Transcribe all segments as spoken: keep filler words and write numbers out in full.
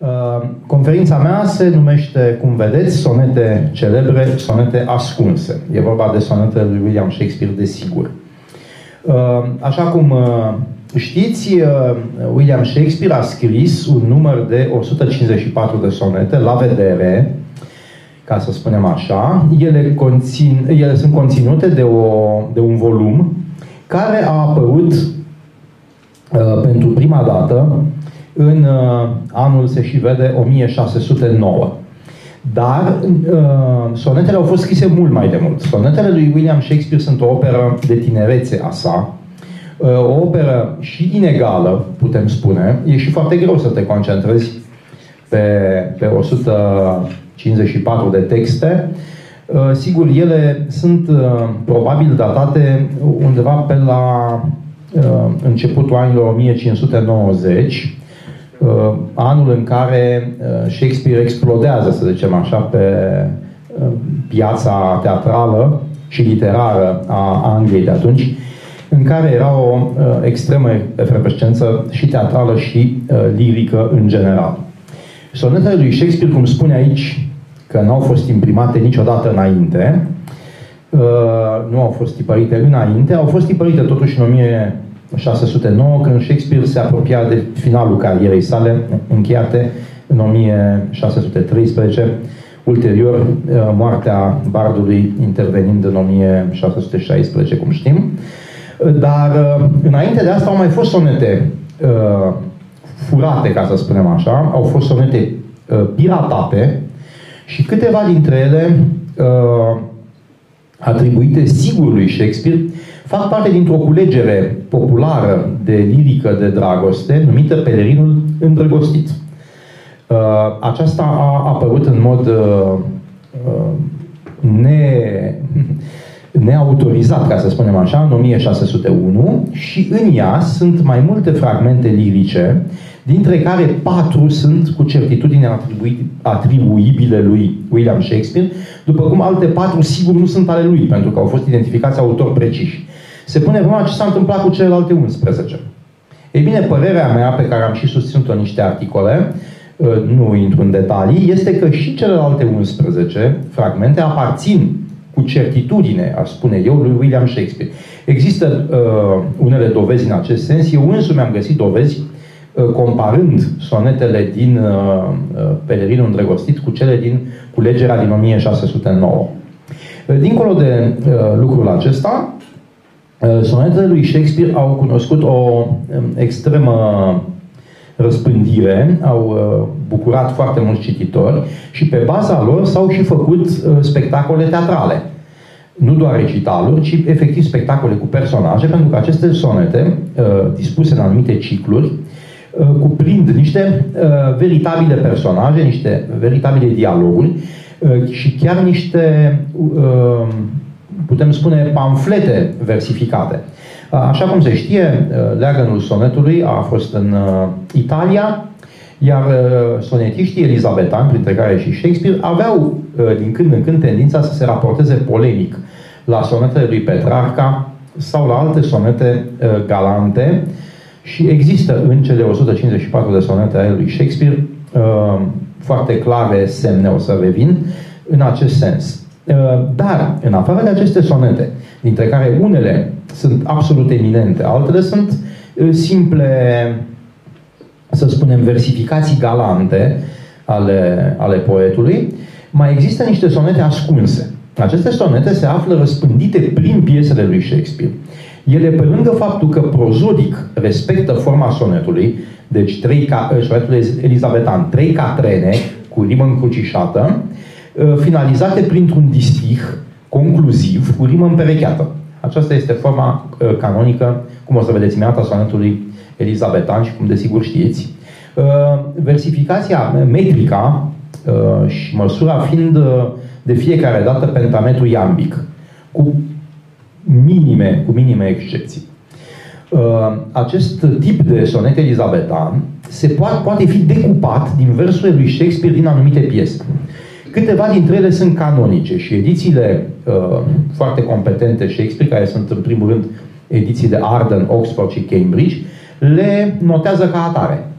Conferința mea se numește, cum vedeți, Sonete celebre, sonete ascunse. E vorba de sonetele lui William Shakespeare, desigur. Așa cum știți, William Shakespeare a scris un număr de o sută cincizeci și patru de sonete, la vedere, ca să spunem așa. Ele, conțin, ele sunt conținute de, o, de un volum care a apărut uh, pentru prima dată în uh, anul, se și vede, o mie șase sute nouă. Dar uh, sonetele au fost scrise mult mai de mult. Sonetele lui William Shakespeare sunt o operă de tinerețe a sa, uh, o operă și inegală, putem spune. E și foarte greu să te concentrezi pe, pe o sută cincizeci și patru de texte. Uh, sigur, ele sunt uh, probabil datate undeva pe la uh, începutul anilor o mie cinci sute nouăzeci, uh, anul în care uh, Shakespeare explodează, să zicem așa, pe uh, piața teatrală și literară a Angliei de atunci, în care era o uh, extremă efervescență și teatrală și uh, lirică în general. Sonetele lui Shakespeare, cum spune aici, că nu au fost imprimate niciodată înainte, uh, nu au fost tipărite înainte, au fost tipărite totuși în o mie șase sute nouă, când Shakespeare se apropia de finalul carierei sale, încheiate în o mie șase sute treisprezece, ulterior uh, moartea bardului intervenind în o mie șase sute șaisprezece, cum știm. Dar uh, înainte de asta au mai fost sonete uh, furate, ca să spunem așa, au fost sonete uh, piratate și câteva dintre ele uh, atribuite sigur lui Shakespeare fac parte dintr-o culegere populară de lirică de dragoste numită Pelerinul îndrăgostit. Uh, aceasta a apărut în mod uh, uh, ne... neautorizat, ca să spunem așa, în o mie șase sute unu, și în ea sunt mai multe fragmente lirice, dintre care patru sunt cu certitudine atribui, atribuibile lui William Shakespeare, după cum alte patru sigur nu sunt ale lui, pentru că au fost identificați autori preciși. Se pune problema ce s-a întâmplat cu celelalte unsprezece. Ei bine, părerea mea, pe care am și susținut-o în niște articole, nu intru în detalii, este că și celelalte unsprezece fragmente aparțin cu certitudine, aș spune eu, lui William Shakespeare. Există uh, unele dovezi în acest sens. Eu însumi am găsit dovezi uh, comparând sonetele din uh, Pelerinul îndrăgostit cu cele din culegerea din o mie șase sute nouă. Uh, dincolo de uh, lucrul acesta, uh, sonetele lui Shakespeare au cunoscut o um, extremă răspândire, au uh, bucurat foarte mulți cititori și pe baza lor s-au și făcut uh, spectacole teatrale. Nu doar recitaluri, ci efectiv spectacole cu personaje, pentru că aceste sonete, uh, dispuse în anumite cicluri, uh, cuprind niște uh, veritabile personaje, niște veritabile dialoguri uh, și chiar niște, uh, putem spune, pamflete versificate. Așa cum se știe, leagănul sonetului a fost în Italia, iar sonetiștii elizabetani, printre care și Shakespeare, aveau din când în când tendința să se raporteze polemic la sonetele lui Petrarca sau la alte sonete galante și există în cele o sută cincizeci și patru de sonete ale lui Shakespeare foarte clare semne, o să revin, în acest sens. Dar, în afară de aceste sonete, dintre care unele sunt absolut eminente, altele sunt simple, să spunem, versificații galante ale, ale poetului, mai există niște sonete ascunse. Aceste sonete se află răspândite prin piesele lui Shakespeare. Ele, pe lângă faptul că prozodic respectă forma sonetului, deci trei ca, sonetul elizabetan, trei catrene cu rimă încrucișată, finalizate printr-un distih concluziv cu rimă împerecheată. Aceasta este forma uh, canonică, cum o să vedeți imediat, a sonetului elizabetan și cum desigur știți. Uh, versificația metrica uh, și măsura fiind uh, de fiecare dată pentametru iambic, cu minime, cu minime excepții. Uh, acest tip de sonet elizabetan se poate, poate fi decupat din versurile lui Shakespeare din anumite piese. Câteva dintre ele sunt canonice și edițiile uh, foarte competente Shakespeare, care sunt în primul rând ediții de Arden, Oxford și Cambridge, le notează ca atare.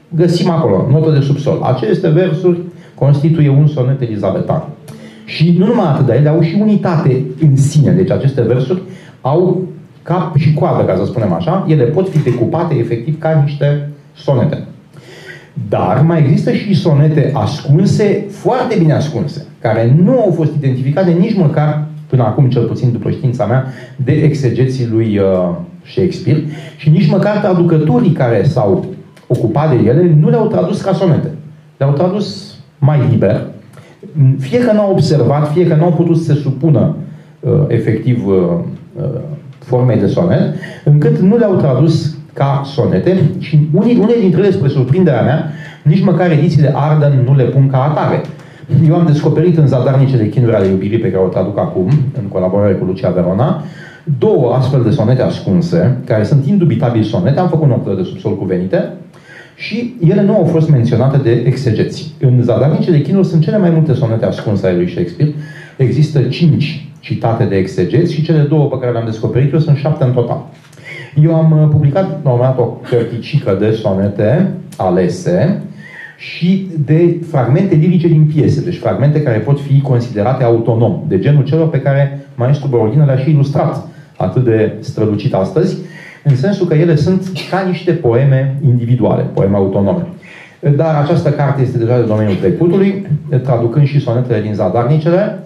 găsim acolo, notă de subsol. Aceste versuri constituie un sonet elizabetan. Și nu numai atât, dar ele au și unitate în sine. Deci aceste versuri au cap și coadă, ca să spunem așa. Ele pot fi decupate efectiv ca niște sonete. Dar mai există și sonete ascunse, foarte bine ascunse, care nu au fost identificate nici măcar, până acum cel puțin după știința mea, de exegeții lui uh, Shakespeare și nici măcar traducătorii care s-au ocupat de ele nu le-au tradus ca sonete. Le-au tradus mai liber, fie că n-au observat, fie că n-au putut să se supună uh, efectiv uh, uh, formei de sonet, încât nu le-au tradus ca sonete și unii, unele dintre ele, spre surprinderea mea, nici măcar edițiile Arden nu le pun ca atare. Eu am descoperit în Zadarnicele chinuri ale iubirii, pe care o traduc acum, în colaborare cu Lucia Verona, două astfel de sonete ascunse, care sunt indubitabil sonete, am făcut notele de subsol cuvenite, și ele nu au fost menționate de exegeți. În Zadarnicele chinuri sunt cele mai multe sonete ascunse ale lui Shakespeare. Există cinci citate de exegeți și cele două pe care le-am descoperit eu sunt șapte în total. Eu am publicat, normal, o cărticică de sonete alese și de fragmente lirice din piese, deci fragmente care pot fi considerate autonom, de genul celor pe care maestru Borodina le-a și ilustrat atât de strălucit astăzi, în sensul că ele sunt ca niște poeme individuale, poeme autonome. Dar această carte este deja de domeniul trecutului, traducând și sonetele din Zadarnicele.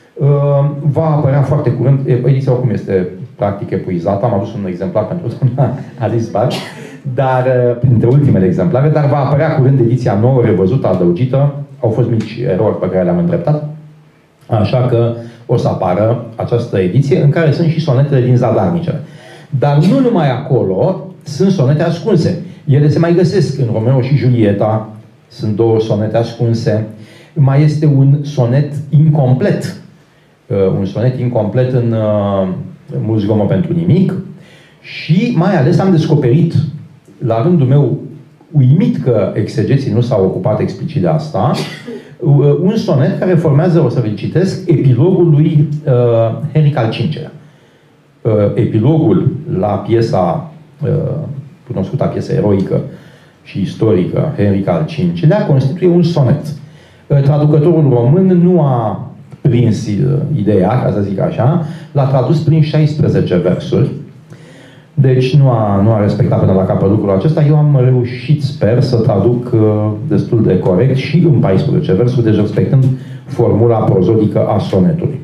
Va apărea foarte curând, ediția oricum este practic epuizată, am adus un exemplar pentru doamna Alice Bach, dar printre ultimele exemplare, dar va apărea curând ediția nouă, revăzută, adăugită. Au fost mici erori pe care le-am îndreptat, așa că o să apară această ediție în care sunt și sonetele din Zadarnicele. Dar nu numai acolo sunt sonete ascunse. Ele se mai găsesc în Romeo și Julieta, sunt două sonete ascunse. Mai este un sonet incomplet, un sonet incomplet în Mult zgomot pentru nimic. Și mai ales am descoperit, la rândul meu, uimit că exegeții nu s-au ocupat explicit de asta, un sonet care formează, o să vă citesc, epilogul lui uh, Henric al cincilea. Uh, epilogul la piesa, uh, cunoscuta piesă eroică și istorică, Henric al cincilea, constituie un sonet. Uh, traducătorul român nu a prins uh, ideea, ca să zic așa, l-a tradus prin șaisprezece versuri. Deci nu a, nu a respectat până la capăt lucrul acesta. Eu am reușit, sper, să traduc uh, destul de corect și în paisprezece versuri, deci respectând formula prozodică a sonetului.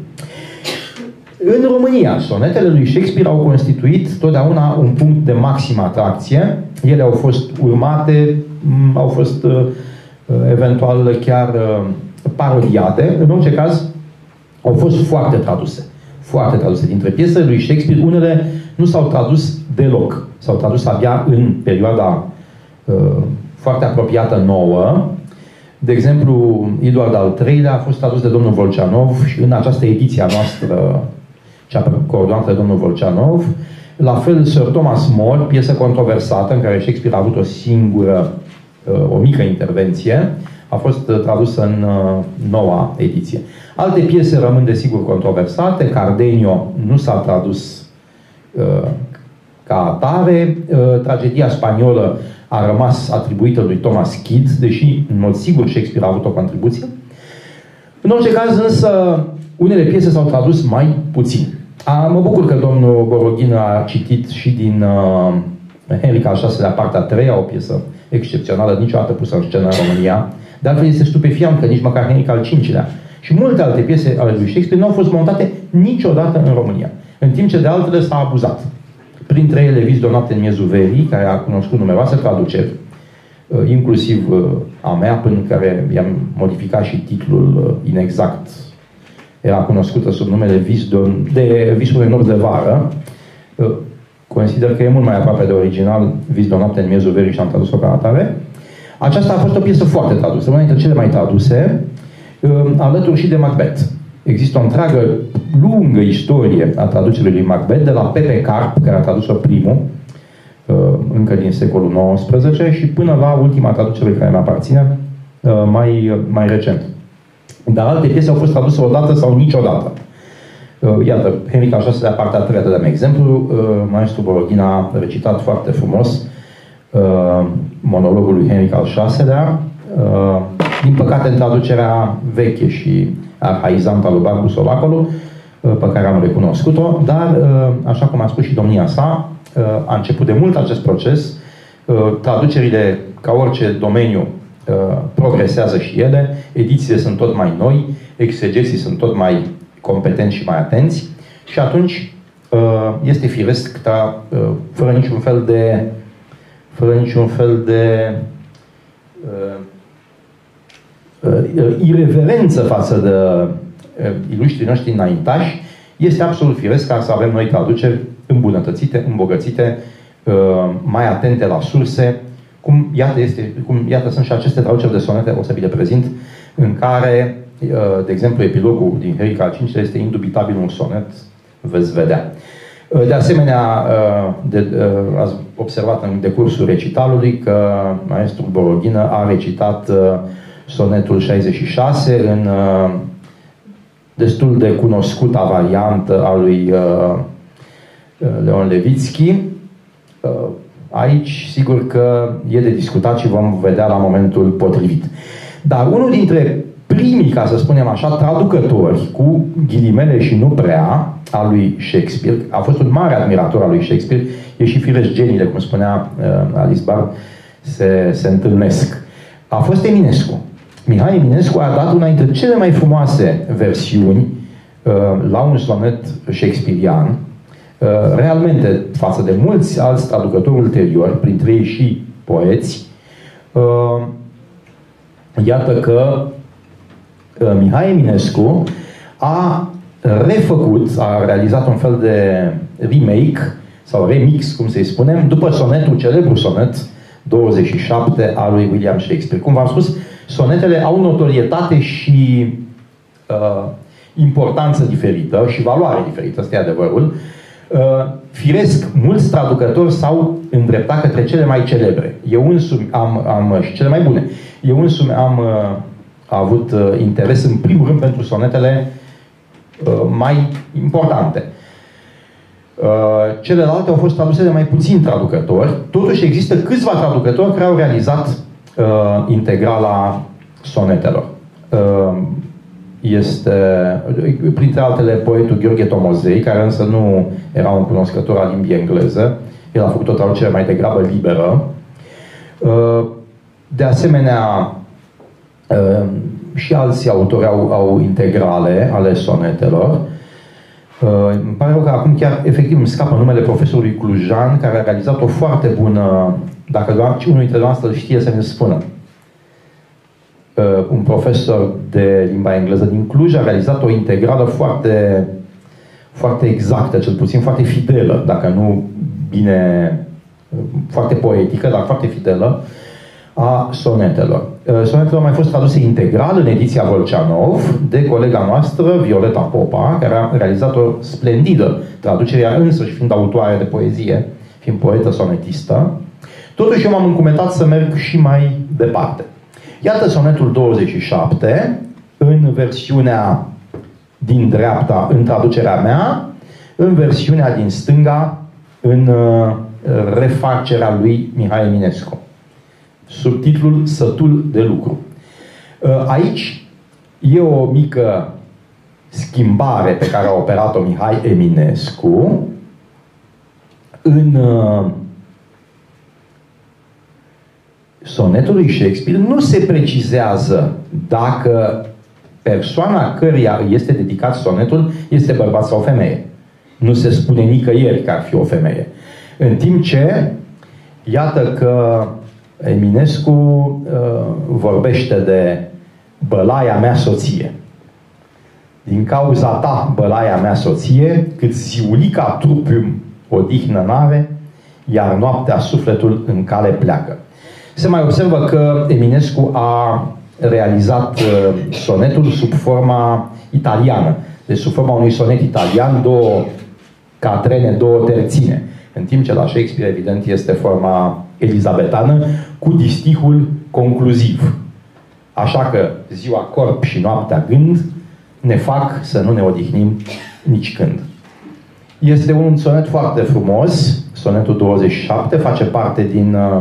În România, sonetele lui Shakespeare au constituit totdeauna un punct de maximă atracție. Ele au fost urmate, au fost uh, eventual chiar uh, parodiate. În orice caz, au fost foarte traduse. Foarte traduse. Dintre piesele lui Shakespeare, unele nu s-au tradus deloc. S-au tradus abia în perioada uh, foarte apropiată nouă. De exemplu, Eduard al treilea a fost tradus de domnul Volceanov și în această ediție a noastră, cea coordonată de domnul Volceanov. La fel, Sir Thomas More, piesă controversată în care Shakespeare a avut o singură, uh, o mică intervenție, a fost uh, tradusă în uh, noua ediție. Alte piese rămân desigur controversate. Cardenio nu s-a tradus uh, ca atare. Uh, tragedia spaniolă a rămas atribuită lui Thomas Kidd, deși în mod sigur Shakespeare a avut o contribuție. În orice caz, însă, unele piese s-au tradus mai puțin. A, mă bucur că domnul Borodina a citit și din uh, Henric al șaselea, partea a treia, o piesă excepțională, niciodată pusă în scenă în România. De altfel, este stupefiant că nici măcar Henric al cincilea și multe alte piese ale lui Shakespeare nu au fost montate niciodată în România. În timp ce de altele s-a abuzat. Printre ele, Vis de o noapte în miezul verii, care a cunoscut numeroase traduceri, inclusiv a mea, până care i-am modificat și titlul inexact. Era cunoscută sub numele Vis de, de Visul unei nopți de vară. Consider că e mult mai aproape de original Vis de o noapte în miezul verii și am tradus-o ca atare. Aceasta a fost o piesă foarte tradusă, una dintre cele mai traduse, alături și de Macbeth. Există o întreagă, lungă istorie a traducerii lui Macbeth, de la Pepe Carp, care a tradus-o primul, încă din secolul nouăsprezece, și până la ultima traducere care mi aparține, mai, mai recent. Dar alte piese au fost traduse odată sau niciodată. Iată, Henric al șaselea, partea a treia, de exemplu, maestru Borodina a recitat foarte frumos uh, monologul lui Henric al șaselea, uh, din păcate în traducerea veche și arhaizantă lui Barbu Solacolu, uh, pe care am recunoscut-o, dar, uh, așa cum a spus și domnia sa, uh, a început de mult acest proces. Uh, traducerile, ca orice domeniu, uh, progresează și ele, edițiile sunt tot mai noi, exegeții sunt tot mai competenți și mai atenți și atunci este firesc, dar fără niciun fel de fără niciun fel de uh, ireverență față de uh, iluștrii noștri înaintași, este absolut firesc ca să avem noi traduceri îmbunătățite, îmbogățite, uh, mai atente la surse, cum iată, este, cum iată sunt și aceste traduceri de sonete, o să vi le prezint, în care, uh, de exemplu, epilogul din Henric al cincilea este indubitabil un sonet, veți vedea. De asemenea, de, ați observat în decursul recitalului că maestrul Boroghină a recitat sonetul șaizeci și șase în destul de cunoscuta variantă a lui Leon Levitski. Aici, sigur că e de discutat și vom vedea la momentul potrivit. Dar unul dintre primii, ca să spunem așa, traducători, cu ghilimele și nu prea, a lui Shakespeare, a fost un mare admirator al lui Shakespeare, e și firesc geniile, cum spunea uh, Alice Barr, se, se întâlnesc. A fost Eminescu. Mihai Eminescu a dat una dintre cele mai frumoase versiuni uh, la un sonet shakespearian, uh, realmente față de mulți alți traducători ulteriori, printre ei și poeți. Uh, iată că uh, Mihai Eminescu a refăcut, a realizat un fel de remake sau remix, cum să-i spunem, după sonetul, celebru sonet douăzeci și șapte al lui William Shakespeare. Cum v-am spus, sonetele au notorietate și uh, importanță diferită și valoare diferită, ăsta e adevărul. Uh, firesc, mulți traducători s-au îndreptat către cele mai celebre. Eu însumi am, am și cele mai bune. Eu însumi am uh, avut uh, interes în primul rând pentru sonetele mai importante. Celelalte au fost traduse de mai puțini traducători. Totuși există câțiva traducători care au realizat uh, integrala sonetelor. Uh, este, printre altele, poetul Gheorghe Tomozei, care însă nu era un cunoscător al limbii engleză. El a făcut o traducere mai degrabă liberă. Uh, de asemenea, uh, și alți autori au, au integrale ale sonetelor. Uh, îmi pare rău că acum chiar efectiv îmi scapă numele profesorului Clujan, care a realizat o foarte bună, dacă unul dintre noastre îl știe să ne spună. Uh, un profesor de limba engleză din Cluj a realizat o integrală foarte, foarte exactă, cel puțin foarte fidelă, dacă nu bine, foarte poetică, dar foarte fidelă, a sonetelor. Sonetele au mai fost traduse integral în ediția Volceanov de colega noastră, Violeta Popa, care a realizat o splendidă traducere, ea însăși fiind autoare de poezie, fiind poetă sonetistă. Totuși eu m-am încumetat să merg și mai departe. Iată sonetul douăzeci și șapte, în versiunea din dreapta, în traducerea mea, în versiunea din stânga, în uh, refacerea lui Mihai Eminescu. Subtitlul Sătul de lucru. Aici e o mică schimbare pe care a operat-o Mihai Eminescu în sonetul lui Shakespeare. Nu se precizează dacă persoana căreia este dedicat sonetul este bărbat sau femeie. Nu se spune nicăieri că ar fi o femeie. În timp ce, iată că Eminescu uh, vorbește de bălaia mea soție. Din cauza ta, bălaia mea soție, cât ziulica trupium odihnă n-are, iar noaptea sufletul în cale pleacă. Se mai observă că Eminescu a realizat uh, sonetul sub forma italiană. Deci sub forma unui sonet italian, două catrene, două terține. În timp ce la Shakespeare, evident, este forma elizabetană, cu distihul concluziv. Așa că ziua corp și noaptea gând ne fac să nu ne odihnim nici când. Este un sonet foarte frumos, sonetul douăzeci și șapte, face parte din uh,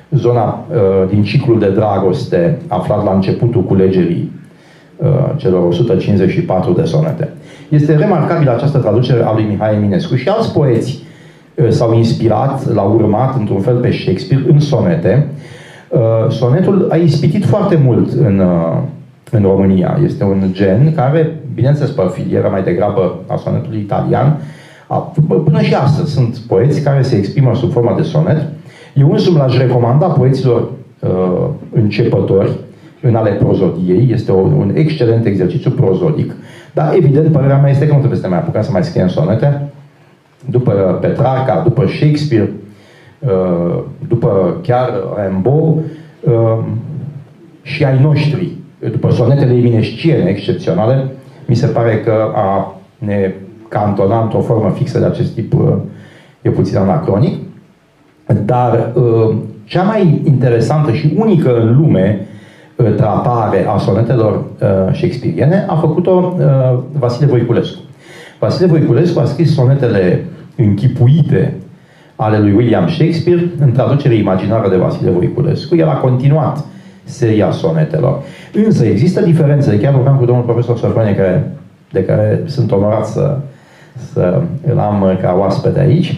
zona din ciclul de dragoste aflat la începutul culegerii celor o sută cincizeci și patru de sonete. Este remarcabilă această traducere a lui Mihai Eminescu și alți poeți s-au inspirat, l-au urmat într-un fel pe Shakespeare în sonete. Sonetul a ispitit foarte mult în, în România. Este un gen care, bineînțeles, pe filieră mai degrabă a sonetului italian. Până și astăzi sunt poeți care se exprimă sub formă de sonet. Eu însumi l-aș recomanda poeților uh, începători în ale prozodiei. Este o, un excelent exercițiu prozodic. Dar, evident, părerea mea este că nu trebuie să mai apucăm să mai scriem sonete. După Petrarca, după Shakespeare, uh, după chiar Rimbaud uh, și ai noștri, după sonetele eminesciene excepționale, mi se pare că a ne cantona într-o formă fixă de acest tip uh, e puțin anacronic. Dar uh, cea mai interesantă și unică în lume uh, tratare a sonetelor uh, shakespeariene a făcut-o uh, Vasile Voiculescu. Vasile Voiculescu a scris sonetele închipuite ale lui William Shakespeare în traducere imaginară de Vasile Voiculescu. El a continuat seria sonetelor. Însă există diferențe. Chiar vorbeam cu domnul profesor Sofronie, care, de care sunt onorat să, să îl am ca oaspete aici.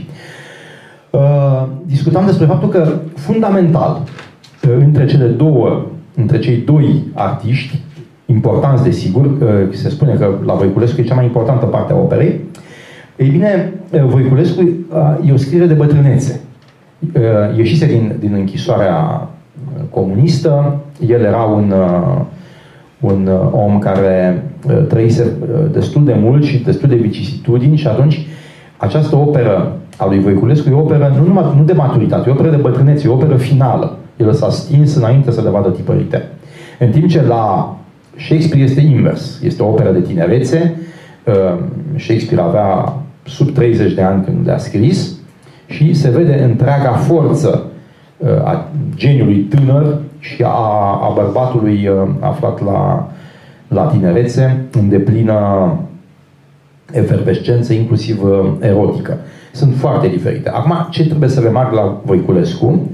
Uh, discutam despre faptul că, fundamental, uh, între cele două, între cei doi artiști, importanți desigur, uh, se spune că la Voiculescu e cea mai importantă parte a operei, ei bine, uh, Voiculescu uh, e o scriere de bătrânețe. Uh, ieșise din, din închisoarea comunistă, el era un, uh, un uh, om care uh, trăise uh, destul de mult și destul de vicisitudini și atunci această operă a lui Voiculescu e o operă nu, numai, nu de maturitate, e o operă de bătrânețe, e o operă finală. El s-a stins înainte să le vadă tipărite. În timp ce la Shakespeare este invers. Este o operă de tinerețe. Shakespeare avea sub treizeci de ani când le-a scris și se vede întreaga forță a geniului tânăr și a, a bărbatului aflat la, la tinerețe, în deplină efervescență, inclusiv erotică. Sunt foarte diferite. Acum, ce trebuie să remarc la Voiculescu?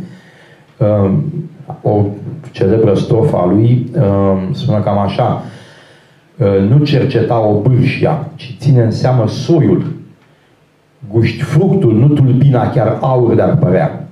O celebră strofă a lui sună cam așa: nu cerceta o bârșia, ci ține în seamă soiul. Guști fructul, nu tulpina, chiar aur de-ar părea.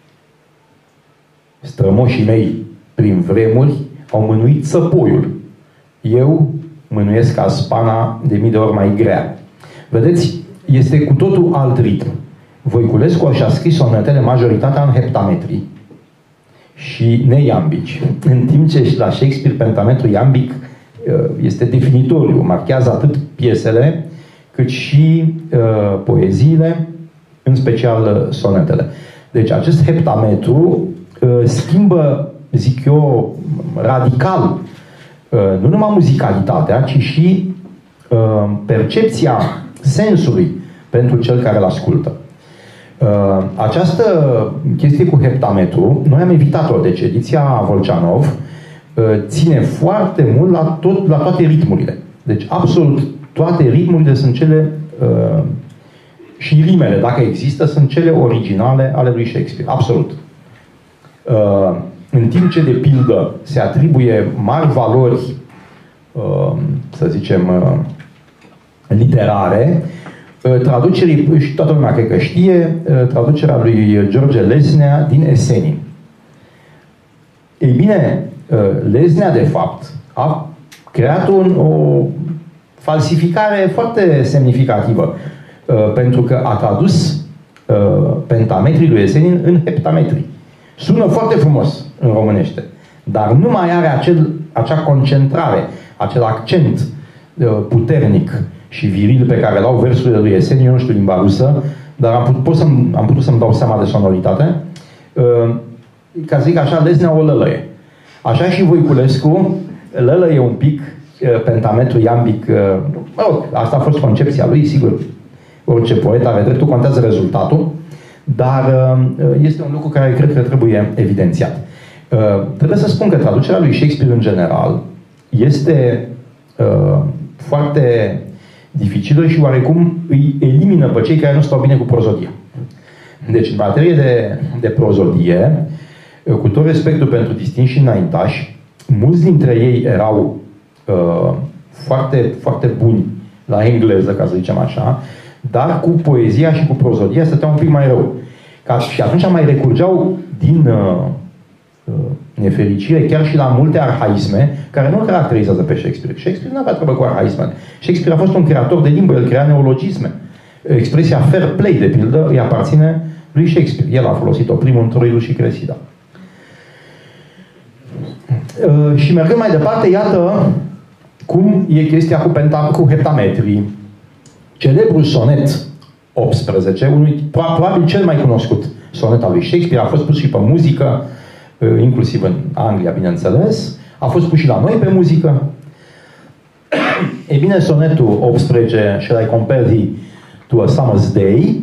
Strămoșii mei, prin vremuri, au mânuit țăpoiul. Eu mânuiesc ca spana de mii de ori mai grea. Vedeți, este cu totul alt ritm. Voiculescu și-a scris sonetele majoritatea în heptametri și neiambici. În timp ce la Shakespeare pentametru iambic este definitoriu, marchează atât piesele cât și uh, poeziile, în special sonetele. Deci acest heptametru uh, schimbă, zic eu, radical uh, nu numai muzicalitatea, ci și uh, percepția sensului pentru cel care îl ascultă. Uh, această chestie cu heptametru, noi am evitat-o, deci ediția Volceanov uh, ține foarte mult la, tot, la toate ritmurile. Deci absolut toate ritmurile sunt cele uh, și rimele, dacă există, sunt cele originale ale lui Shakespeare. Absolut. Uh, în timp ce, de pildă, se atribuie mari valori, uh, să zicem, uh, literare, uh, traducerii, și toată lumea cred că știe, uh, traducerea lui George Lesnea din Esenii. Ei bine, uh, Lesnea, de fapt, a creat un, o falsificare foarte semnificativă, uh, pentru că a tradus uh, pentametrii lui Esenin în heptametri. Sună foarte frumos în românește, dar nu mai are acel, acea concentrare, acel accent uh, puternic și viril pe care l-au versurile lui Esenin. Eu nu știu limba rusă, dar am putut, să am putut să-mi dau seama de sonoritate. Uh, ca să zic așa, Lesnea o lălăie. Așa și Voiculescu lălăie un pic uh, pentametru iambic. Uh, mă rog, asta a fost concepția lui, sigur. Orice poet are dreptul, contează rezultatul. Dar uh, este un lucru care cred că trebuie evidențiat. Uh, trebuie să spun că traducerea lui Shakespeare în general este uh, foarte dificilă și oarecum îi elimină pe cei care nu stau bine cu prozodia. Deci, în materie de, de prozodie, cu tot respectul pentru distinși înaintași, mulți dintre ei erau uh, foarte, foarte buni la engleză, ca să zicem așa, dar cu poezia și cu prozodia stăteau un pic mai rău. Ca, și atunci mai recurgeau din uh, uh, nefericire chiar și la multe arhaisme care nu caracterizează pe Shakespeare. Shakespeare nu avea treabă cu arhaisme. Shakespeare a fost un creator de limbă, el crea neologisme. Expresia fair play, de pildă, îi aparține lui Shakespeare. El a folosit-o primul în Troilul și Cresida. Uh, și mergând mai departe, iată cum e chestia cu, penta, cu heptametrii. Celebrul sonet optsprezece, unul, probabil cel mai cunoscut sonet al lui Shakespeare, a fost pus și pe muzică, inclusiv în Anglia, bineînțeles, a fost pus și la noi pe muzică. E bine, sonetul optsprezece, Shall I Compare Thee to a Summer's Day,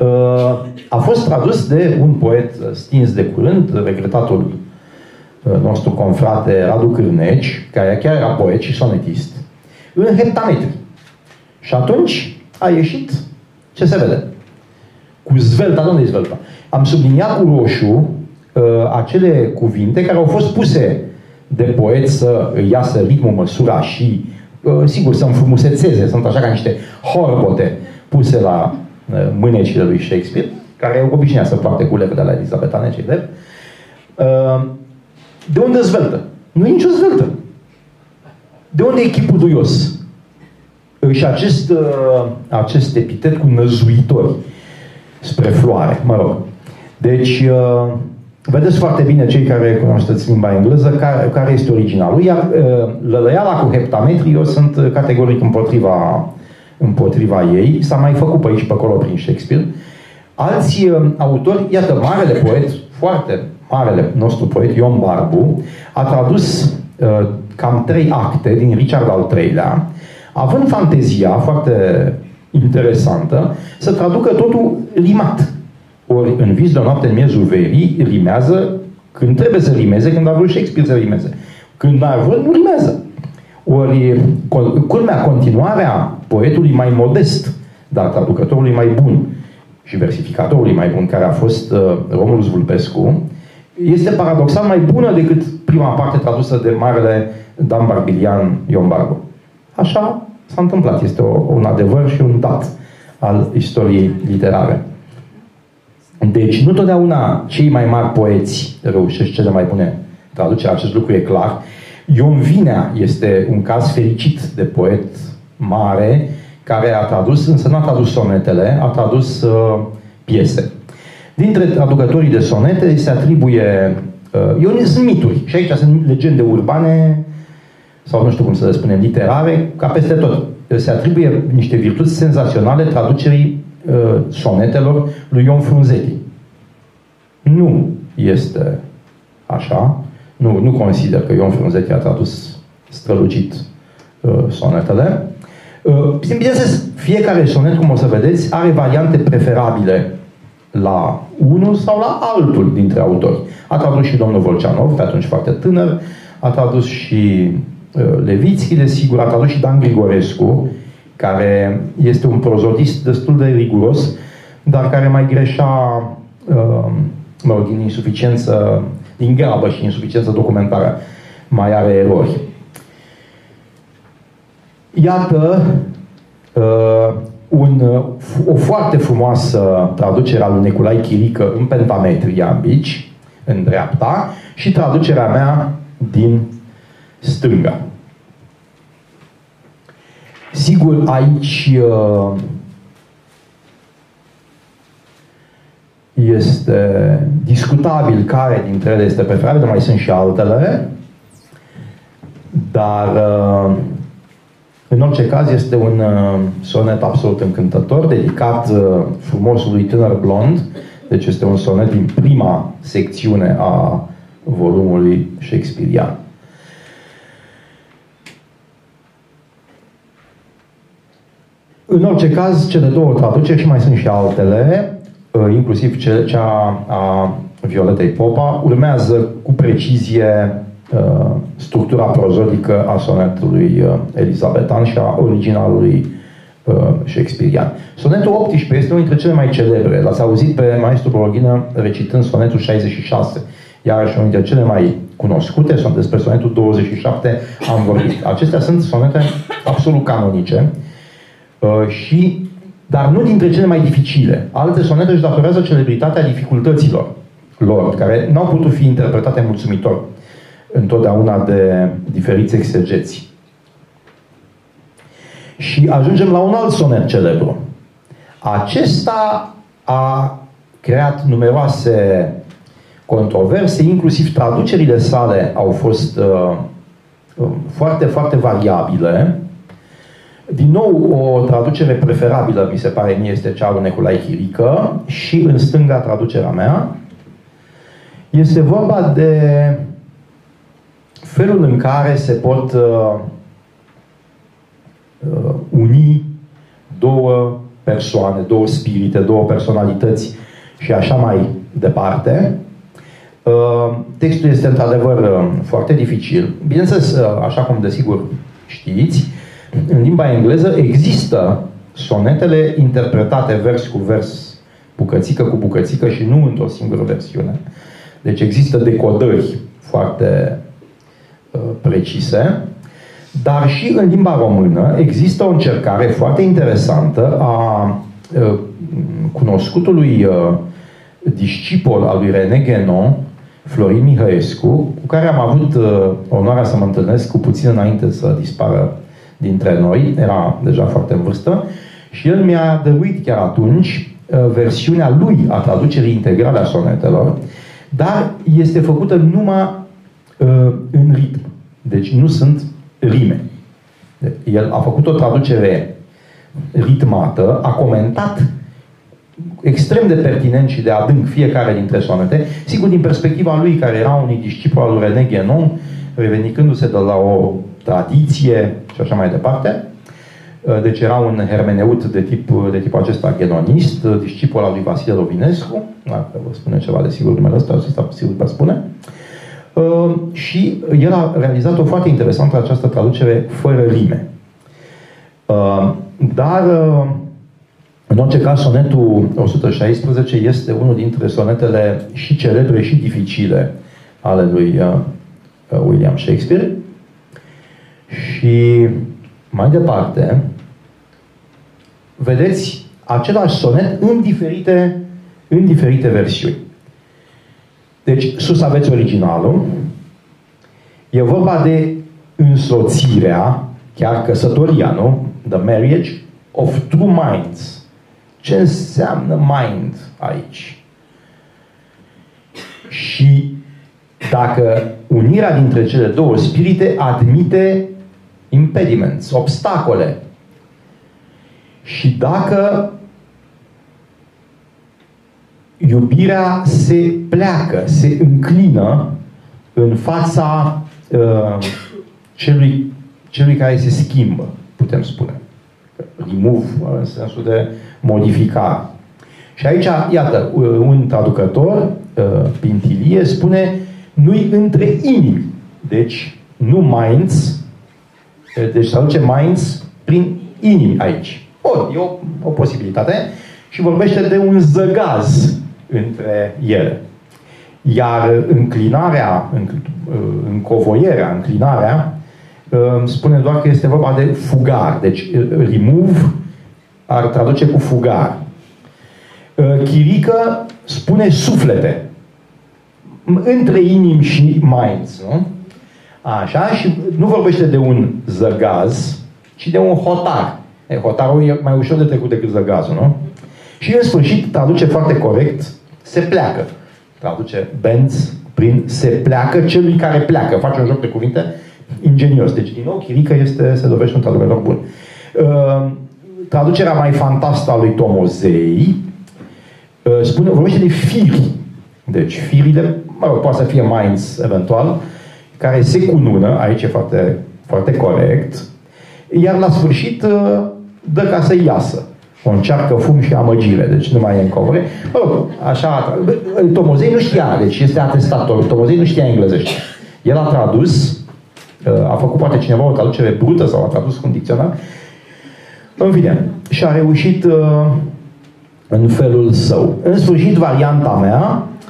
a fost tradus de un poet stins de curând, regretatul nostru confrate Radu Cârneci, care chiar era poet și sonetist, în heptametri. Și atunci a ieșit ce se vede. Cu zvelta, unde e zvelta? Am subliniat cu roșu uh, acele cuvinte care au fost puse de poet să iasă ritmul, măsura și, uh, sigur, să înfrumusețeze. Sunt așa ca niște horbote puse la uh, mânecile lui Shakespeare, care obișnuia să poarte culegă de la Elizabetane, cei drept. Uh, de unde zveltă? Nu e nicio zveltă. De unde e chipul duios? Și acest, uh, acest epitet cu năzuitori spre floare, mă rog. Deci, uh, vedeți foarte bine cei care cunoașteți limba engleză, care, care este originalul. Iar uh, lălăiala cu heptametrii, eu sunt categoric împotriva, împotriva ei. S-a mai făcut pe aici, pe acolo, prin Shakespeare. Alți uh, autori, iată, marele poet, foarte marele nostru poet, Ion Barbu, a tradus uh, cam trei acte din Richard al treilea, având fantezia foarte interesantă să traducă totul rimat. Ori în Vis de o noapte în miezul verii rimează când trebuie să rimeze, când a vrut Shakespeare să rimeze. Când a vrut, nu rimează. Ori, culmea, continuarea poetului mai modest, dar traducătorului mai bun și versificatorului mai bun, care a fost uh, Romulus Vulpescu, este paradoxal mai bună decât prima parte tradusă de marele Dan Barbilian Ion Barbu. Așa s-a întâmplat. Este o, un adevăr și un dat al istoriei literare. Deci, nu totdeauna cei mai mari poeți reușesc cele mai bune traduceri. Acest lucru e clar. Ion Vinea este un caz fericit de poet mare care a tradus, însă n-a tradus sonetele, a tradus uh, piese. Dintre traducătorii de sonete se atribuie... Uh, eu, sunt mituri. Și aici sunt legende urbane sau nu știu cum să le spunem, literare, ca peste tot. Se atribuie niște virtuți senzaționale traducerii uh, sonetelor lui Ion Frunzeti. Nu este așa. Nu, nu consider că Ion Frunzeti a tradus strălucit uh, sonetele. Uh, bineînțeles, fiecare sonet, cum o să vedeți, are variante preferabile la unul sau la altul dintre autori. A tradus și domnul Volceanov, pe atunci foarte tânăr, a tradus și Levitski, desigur, a tradus și Dan Grigorescu, care este un prozodist destul de riguros, dar care mai greșea mă rog, din insuficiență, din grabă și insuficiență documentară, mai are erori. Iată un, o foarte frumoasă traducere a lui Neculai Chirică în pentametri iambici, în dreapta, și traducerea mea din stânga. Sigur, aici este discutabil care dintre ele este preferabil, mai sunt și altele, dar în orice caz este un sonet absolut încântător, dedicat frumosului tânăr blond, deci este un sonet din prima secțiune a volumului shakespearian. În orice caz, cele două traduceri, și mai sunt și altele, inclusiv cea a Violetei Popa, urmează cu precizie structura prozodică a sonetului elizabetan și a originalului shakespearian. Sonetul optsprezece este unul dintre cele mai celebre. L-ați auzit pe maestru Borghină recitând sonetul șaizeci și șase. Iarăși unul dintre cele mai cunoscute sunt despre sonetul douăzeci și șapte am vorbit. Acestea sunt sonete absolut canonice, și, dar nu dintre cele mai dificile. Alte sonete își datorează celebritatea dificultăților lor, care n-au putut fi interpretate mulțumitor întotdeauna de diferiți exegeți. Și ajungem la un alt sonet celebru. Acesta a creat numeroase controverse, inclusiv traducerile sale au fost uh, foarte, foarte variabile. Din nou, o traducere preferabilă, mi se pare mie, este cea lui Nicolae Chirică și în stânga traducerea mea. Este vorba de felul în care se pot uh, uh, uni două persoane, două spirite, două personalități și așa mai departe. Uh, textul este într-adevăr uh, foarte dificil. Bineînțeles, uh, așa cum desigur știți, în limba engleză există sonetele interpretate vers cu vers, bucățică cu bucățică și nu într-o singură versiune. Deci există decodări foarte uh, precise, dar și în limba română există o încercare foarte interesantă a uh, cunoscutului uh, discipol al lui René Guénon, Florin Mihăescu, cu care am avut uh, onoarea să mă întâlnesc cu puțin înainte să dispară dintre noi, era deja foarte în vârstă, și el mi-a dăruit chiar atunci uh, versiunea lui a traducerii integrale a sonetelor, dar este făcută numai uh, în ritm. Deci nu sunt rime. El a făcut o traducere ritmată, a comentat extrem de pertinent și de adânc fiecare dintre sonete, sigur din perspectiva lui, care era un discipol al lui René Guénon, revendicându-se de la o tradiție și așa mai departe. Deci era un hermeneut de tip, de tip acesta ghenonist, discipol al lui Vasile Rovinescu, dacă vă spune ceva de sigur numele ăsta, ăsta sigur vă spune. Uh, și el a realizat o foarte interesantă această traducere fără rime. Uh, dar, uh, în orice caz, sonetul o sută șaisprezece este unul dintre sonetele și celebre și dificile ale lui uh, William Shakespeare. Și mai departe, vedeți același sonet în diferite, în diferite versiuni. Deci, sus aveți originalul. E vorba de însoțirea, chiar căsătoria, nu? The marriage of two minds. Ce înseamnă mind aici? Și dacă unirea dintre cele două spirite admite impediments, obstacole. Și dacă iubirea se pleacă, se înclină în fața uh, celui, celui care se schimbă, putem spune. Remove, în sensul de modificare. Și aici, iată, un traducător, uh, Pintilie, spune nu-i între inimi. Deci, nu minds, deci se aduce minds prin inimi aici. Ori, e o, o posibilitate. Și vorbește de un zăgaz între ele. Iar înclinarea, încovoierea, înclinarea, spune doar că este vorba de fugar. Deci, remove ar traduce cu fugar. Chirică spune suflete. Între inimi și minds, nu? Așa, și nu vorbește de un zăgaz, ci de un hotar. E, hotarul e mai ușor de trecut decât zăgazul, nu? Și în sfârșit traduce foarte corect, se pleacă. Traduce Benz prin se pleacă celui care pleacă. Face un joc de cuvinte ingenios. Deci, din nou, Chirică este, se dovește un traducător bun. Uh, traducerea mai fantastă a lui Tomozei uh, spune, vorbește de firi. Deci, firile, mă rog, poate să fie minds, eventual, care se cunună, aici e foarte, foarte corect, iar la sfârșit uh, dă ca să iasă. O încearcă fum și amăgire, deci nu mai e în covre. Mă rog, așa, Tomozei nu știa, deci este atestator, Tomozei nu știa englezește. El a tradus, a făcut poate cineva o traducere brută sau a tradus cu un dicționar. În fine, și a reușit uh, în felul său. În sfârșit, varianta mea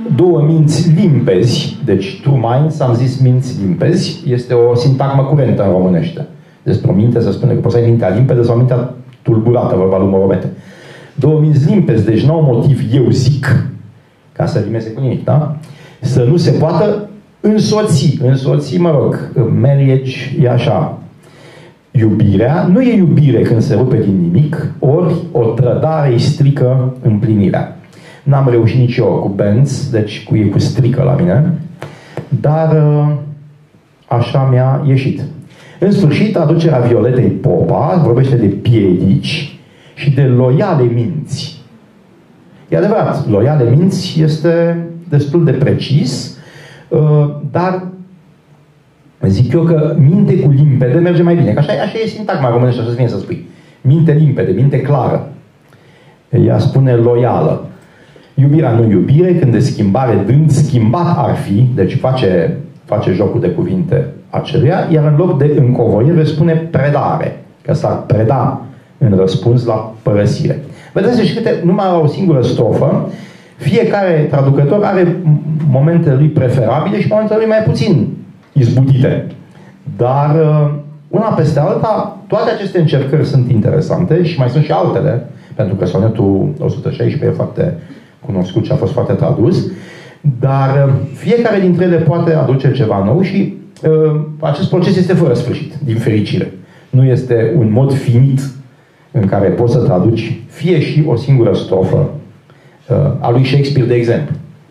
două minți limpezi, deci true minds, am zis minți limpezi, este o sintagmă curentă în românește. Despre o minte se spune că poți să ai mintea limpede sau mintea tulburată, vorba lui Moromete. Două minți limpezi, deci n-au motiv, eu zic, ca să rimeze cu nimic, da? Să nu se poată însoți, însoți, mă rog, marriage e așa. Iubirea nu e iubire când se rupe din nimic, ori o trădare îi strică împlinirea. N-am reușit nici eu cu Benz, deci cu ei cu strică la mine, dar așa mi-a ieșit. În sfârșit, aducerea Violetei Popa vorbește de piedici și de loiale minți. E adevărat, loiale minți este destul de precis, dar zic eu că minte cu limpede merge mai bine. Că așa, așa e sintagma românește, așa vine să spui. Minte limpede, minte clară. Ea spune loială. Iubirea nu iubire, când de schimbare dând, schimbat ar fi, deci face, face jocul de cuvinte aceluia, iar în loc de încovoire spune predare, că s-ar preda în răspuns la părăsire. Vedeți, deci câte, numai la o singură strofă, fiecare traducător are momentele lui preferabile și momentele lui mai puțin izbutite. Dar una peste alta, toate aceste încercări sunt interesante și mai sunt și altele, pentru că sonetul o sută șaisprezece e foarte cunoscut și a fost foarte tradus, dar fiecare dintre ele poate aduce ceva nou și uh, acest proces este fără sfârșit, din fericire. Nu este un mod finit în care poți să traduci fie și o singură strofă uh, a lui Shakespeare, de exemplu.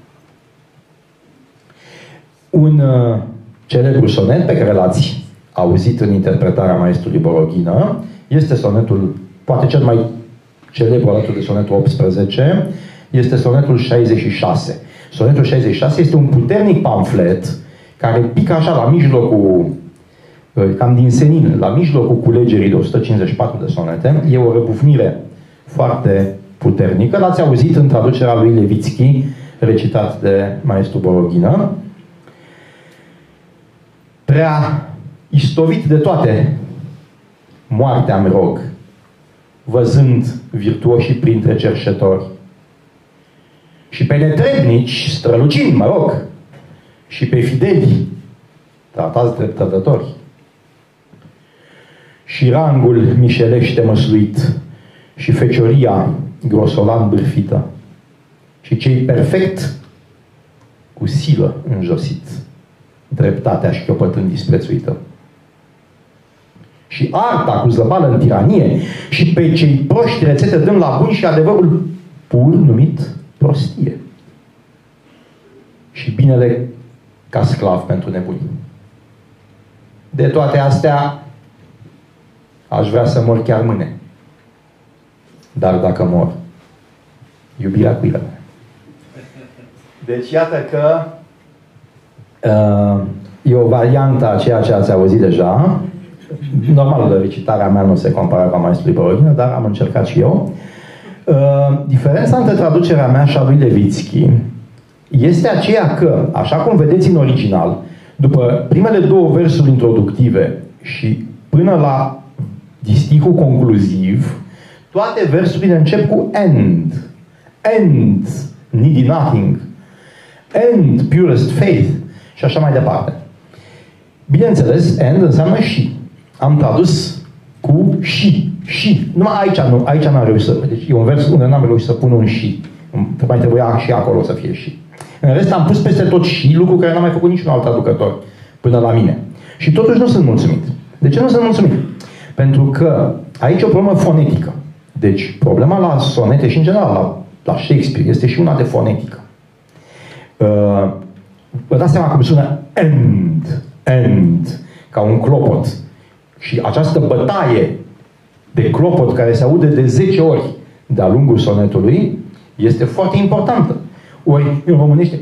Un uh, celebru sonet pe care l-ați auzit în interpretarea maestrului Boroghină este sonetul, poate cel mai celebru alături de sonetul optsprezece, este sonetul șaizeci și șase. Sonetul șaizeci și șase este un puternic pamflet care pică așa la mijlocul, cam din senin, la mijlocul culegerii de o sută cincizeci și patru de sonete. E o răbufnire foarte puternică. L-ați auzit în traducerea lui Levitski, recitat de maestru Boroghină. Prea istovit de toate, moartea-mi rog, văzând virtuoșii printre cerșetori. Și pe netrebnici strălucind, mă rog, și pe fideli tratați drept trădători. Și rangul mișelește măsluit și fecioria grosolan bârfită și cei perfect cu silă înjosit, dreptatea șchiopătând disprețuită. Și arta cu zăbală în tiranie și pe cei proști rețete dăm la bun și adevărul pur numit prostie. Și binele ca sclav pentru nebuni. De toate astea aș vrea să mor chiar mâine. Dar dacă mor, iubirea cui rămâne? Deci iată că uh, e o variantă a ceea ce ați auzit deja. Normal, recitarea mea nu se compară cu a maestrului Boroghină, dar am încercat și eu. Uh, diferența între traducerea mea și a lui Levitski este aceea că, așa cum vedeți în original, după primele două versuri introductive și până la distihul concluziv, toate versurile încep cu end. End, needy nothing. End, purest faith. Și așa mai departe. Bineînțeles, end înseamnă și. Am tradus cu și. Și. Numai aici nu, aici n-am reușit să... Deci e un vers unde n-am reușit să pun un și. Mai trebuia și acolo să fie și. În rest am pus peste tot și, lucru care n-a mai făcut niciun alt traducător până la mine. Și totuși nu sunt mulțumit. De ce nu sunt mulțumit? Pentru că aici e o problemă fonetică. Deci problema la sonete și în general la, la Shakespeare este și una de fonetică. Uh, vă dați seama cum sună end, end, ca un clopot. Și această bătaie de clopot care se aude de zece ori de-a lungul sonetului este foarte importantă. Ori în românește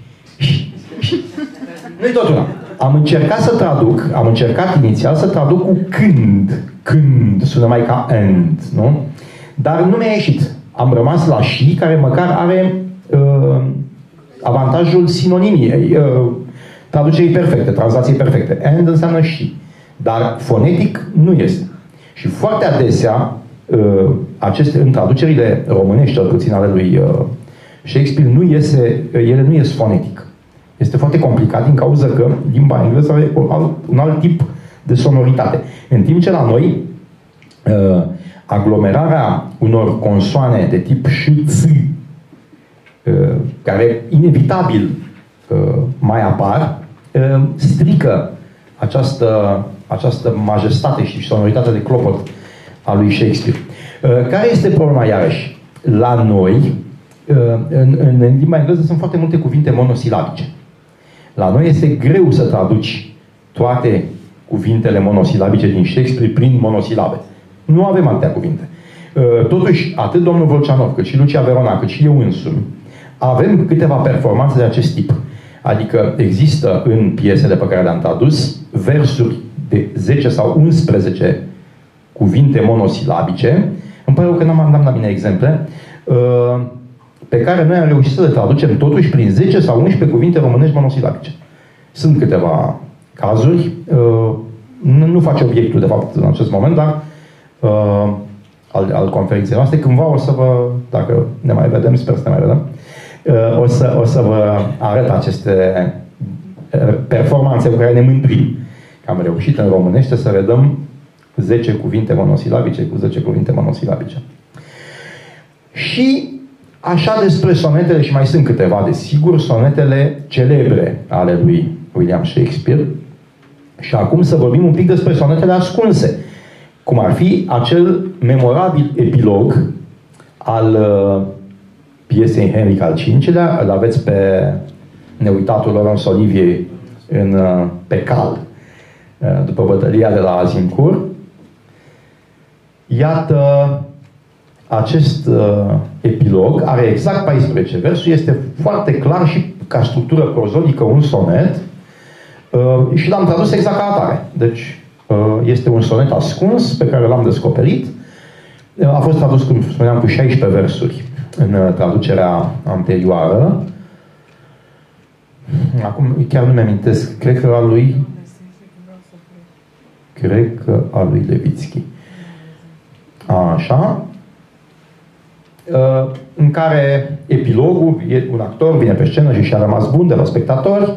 nu-i tot una. Am încercat să traduc, am încercat inițial să traduc cu când. Când sună mai ca end, nu? Dar nu mi-a ieșit. Am rămas la și, care măcar are uh, avantajul sinonimiei, uh, traducerii perfecte, translației perfecte. End înseamnă și. Dar fonetic nu este. Și foarte adesea, uh, aceste, în traducerile românești, cel puțin ale lui uh, Shakespeare nu iese, ele nu ies fonetic. Este foarte complicat din cauza că limba engleză are un alt, un alt tip de sonoritate. În timp ce la noi uh, aglomerarea unor consoane de tip ș, ț, uh, care inevitabil uh, mai apar, uh, strică această, această majestate și sonoritate de clopot a lui Shakespeare. Uh, care este problema iarăși? La noi, uh, în, în, în limba engleză sunt foarte multe cuvinte monosilabice. La noi este greu să traduci toate cuvintele monosilabice din Shakespeare prin monosilabe. Nu avem atâtea cuvinte. Totuși, atât domnul Volcianov, cât și Lucia Verona, cât și eu însumi, avem câteva performanțe de acest tip. Adică există în piesele pe care le-am tradus versuri de zece sau unsprezece cuvinte monosilabice. Îmi pare rău că n-am dat la mine exemple, pe care noi am reușit să le traducem totuși prin zece sau unsprezece cuvinte românești monosilabice. Sunt câteva cazuri, nu face obiectul de fapt în acest moment, dar al, al conferinței noastre, cândva o să vă, dacă ne mai vedem, sper să ne mai vedem, o să, o să vă arăt aceste performanțe cu care ne mândrim. Că am reușit în românește să redăm zece cuvinte monosilabice cu zece cuvinte monosilabice. Și așa despre sonetele, și mai sunt câteva, desigur, sonetele celebre ale lui William Shakespeare. Și acum să vorbim un pic despre sonetele ascunse, cum ar fi acel memorabil epilog al uh, piesei Henric al cincilea. Îl aveți pe neuitatul Laurence Olivier în, uh, pe cal, uh, după bătălia de la Azincourt. Iată, acest uh, epilog are exact paisprezece versuri, este foarte clar și ca structură prozodică un sonet uh, și l-am tradus exact ca atare. Deci uh, este un sonet ascuns pe care l-am descoperit. Uh, a fost tradus, cum spuneam, cu șaisprezece versuri în uh, traducerea anterioară. Acum chiar nu mi-amintesc, cred că a lui cred că a lui Levitski. Așa. În care epilogul, un actor vine pe scenă și și-a rămas bun de la spectatori.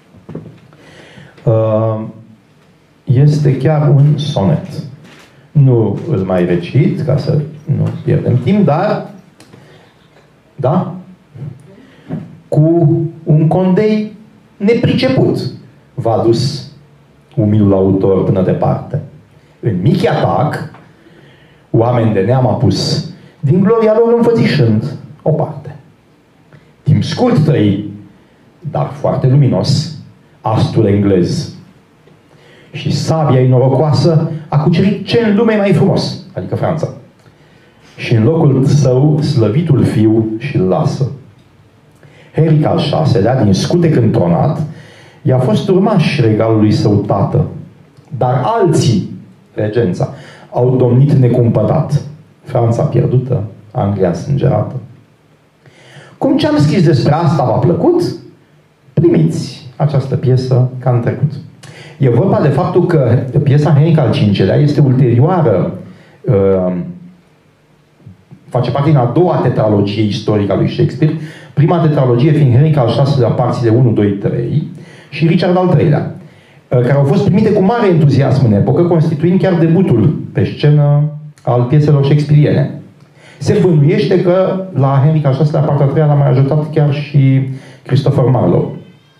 Este chiar un sonet. Nu îl mai recit, ca să nu pierdem timp, dar da? Cu un condei nepriceput v-a dus umilul autor până departe. În mic atac, oameni de neam apus, din gloria lor înfățișând o parte. Timp scurt trăi, dar foarte luminos, astul englez. Și sabia-i norocoasă a cucerit ce în lume e mai frumos, adică Franța. Și în locul său slăvitul fiu și-l lasă. Henric al șaselea, din scutec întronat, i-a fost urmaș regalului său tată. Dar alții, regența, au domnit necumpătat. Franța pierdută, Anglia sângerată. Cum ce-am scris despre asta v-a plăcut, primiți această piesă ca în trecut. E vorba de faptul că piesa Henric al cincilea este ulterioară, uh, face parte din a doua tetralogie istorică a lui Shakespeare, prima tetralogie fiind Henric al șaselea, parțile unu, doi, trei și Richard al treilea, uh, care au fost primite cu mare entuziasm în epocă, constituind chiar debutul pe scenă al pieselor shakespeariene. Se bănuiește că la Henric al șaselea, partea a treia, l-a mai ajutat chiar și Christopher Marlowe.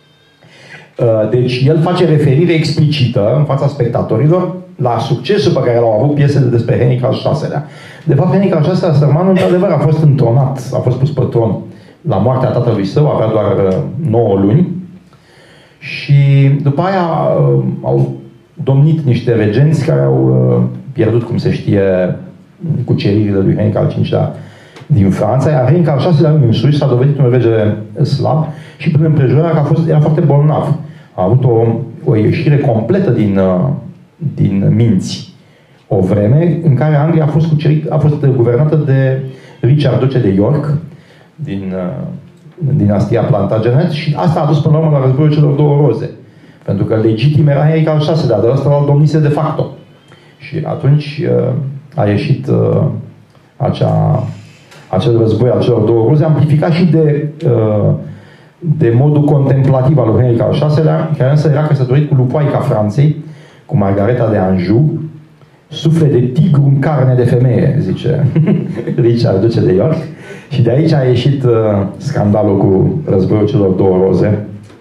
Deci el face referire explicită în fața spectatorilor la succesul pe care l-au avut piesele despre Henric al șaselea. De fapt, Henric al șaselea, sărmanul, într-adevăr, a fost întronat, a fost pus pe tron la moartea tatălui său, avea doar nouă luni. Și după aia au domnit niște regenți care au pierdut, cum se știe, cuceririle lui Henric al cincilea din Franța, iar Henric al șaselea însuși s-a dovedit un rege slab și prin împrejurarea că a fost, era foarte bolnav. A avut o, o ieșire completă din, din minți. O vreme în care Anglia a fost, cucerit, a fost guvernată de Richard duce de York, din dinastia Plantagenet, și asta a dus până la urmă la războiul celor două roze. Pentru că legitim era Henric al șaselea, dar ăsta l-a domnise de facto. Și atunci a ieșit acea acel război al celor două roze, amplificat și de, de modul contemplativ al lui Henric al șaselea, care însă era căsătorit cu lupoaica Franței, cu Margareta de Anjou, suflet de tigru în carne de femeie, zice Richard, duce de York. Și de aici a ieșit uh, scandalul cu războiul celor două roze.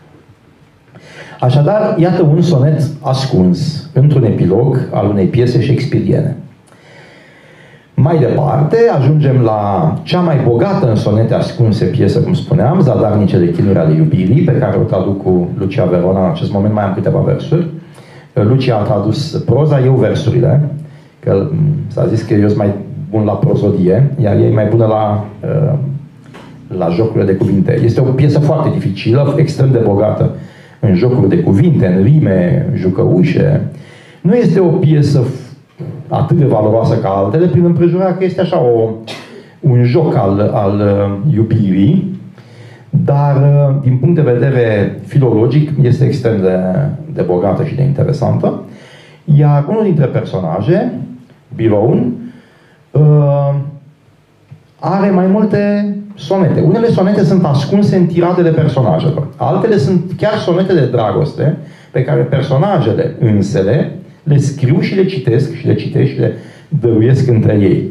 Așadar, iată un sonet ascuns într-un epilog al unei piese shakespeariene. Mai departe, ajungem la cea mai bogată în sonete ascunse piesă, cum spuneam, Zadarnicele chinuri ale iubirii, pe care o traduc cu Lucia Verona. În acest moment mai am câteva versuri. Lucia a tradus proza, eu versurile, că s-a zis că eu sunt mai bun la prozodie, iar ei mai bună la, la jocurile de cuvinte. Este o piesă foarte dificilă, extrem de bogată în jocuri de cuvinte, în rime, jucăușe. Nu este o piesă atât de valoroasă ca altele, prin împrejurarea că este așa o, un joc al, al iubirii, dar din punct de vedere filologic este extrem de, de bogată și de interesantă. Iar unul dintre personaje, Biron, are mai multe sonete. Unele sonete sunt ascunse în tiradele personajelor. Altele sunt chiar sonete de dragoste pe care personajele însele le scriu și le citesc și le citesc și le dăruiesc între ei.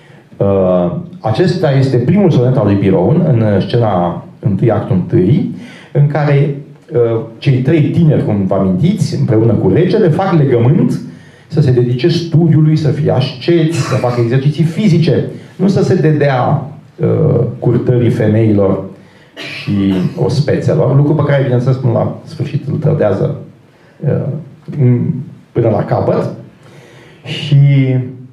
Acesta este primul sonet al lui Biron în scena întâi, actul întâi, în care cei trei tineri, cum vă amintiți, împreună cu regele, fac legământ să se dedice studiului, să fie asceți, să facă exerciții fizice, nu să se dedea uh, curtării femeilor și ospețelor, lucru pe care, bineînțeles, până la sfârșit îl trădează uh, până la capăt. Și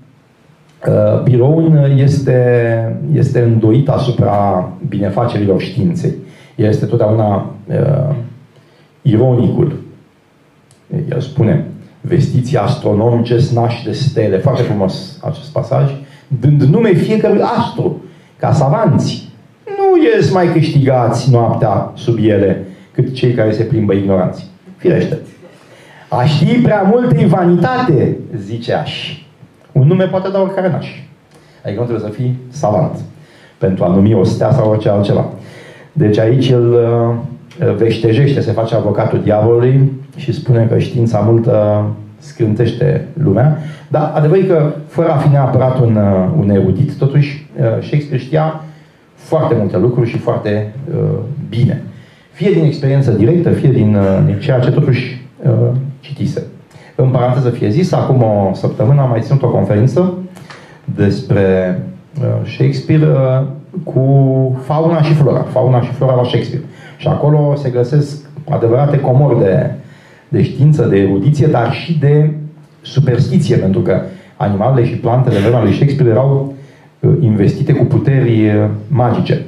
uh, Biron este, este îndoit asupra binefacerilor științei. El este totdeauna uh, ironicul. El spune: vestiții astronomice snași de stele. Foarte frumos acest pasaj. Dând nume fiecărui astru, ca savanți. Nu ies mai câștigați noaptea sub ele, cât cei care se plimbă ignoranți. Firește. A ști prea mult e vanitate, zice Aș. Un nume poate da oricare naș. Adică nu trebuie să fii savant pentru a numi o stea sau orice altceva. Deci aici el uh, veștejește, se face avocatul diavolului și spune că știința multă scântește lumea. Dar adevărul e că, fără a fi neapărat un, uh, un erudit, totuși uh, Shakespeare știa foarte multe lucruri și foarte uh, bine. Fie din experiență directă, fie din, uh, din ceea ce totuși uh, citise. În paranteză fie zis, acum o săptămână am mai ținut o conferință despre uh, Shakespeare uh, cu fauna și flora. Fauna și flora la Shakespeare. Și acolo se găsesc adevărate comori de, de știință, de erudiție, dar și de superstiție, pentru că animalele și plantele vremea lui Shakespeare erau uh, investite cu puteri uh, magice.